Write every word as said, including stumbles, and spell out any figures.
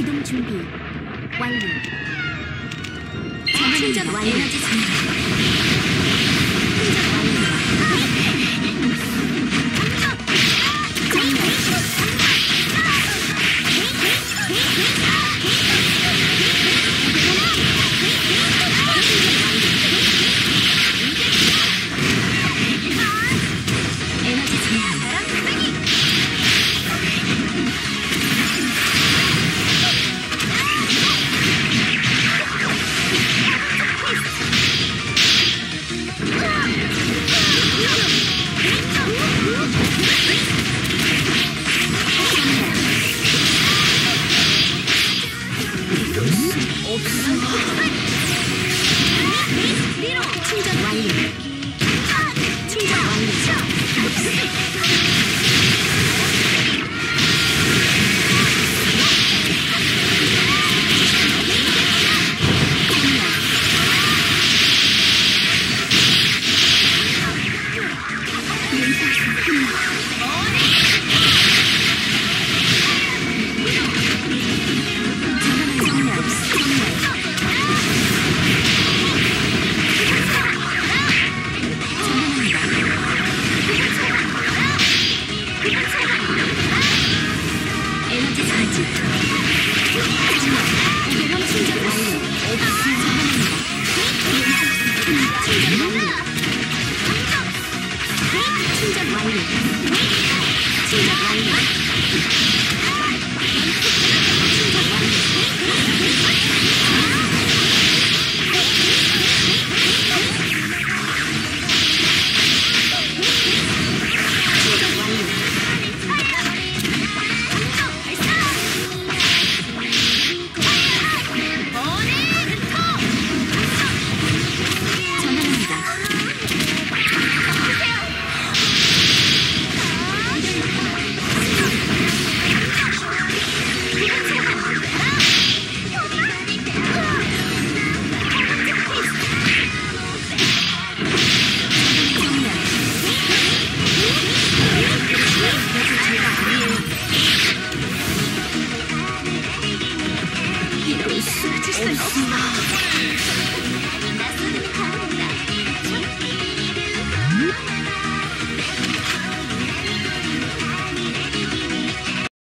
이동 준비 완료. 충전 완료. 에너지 장전. 충전 완료. 충전 완료. 충전 완료. 에너지 장치. 오개념 충전 완료. 충전 완료. 충전 완료. 충전 완료. 충전 완료. 이럴 수 있어.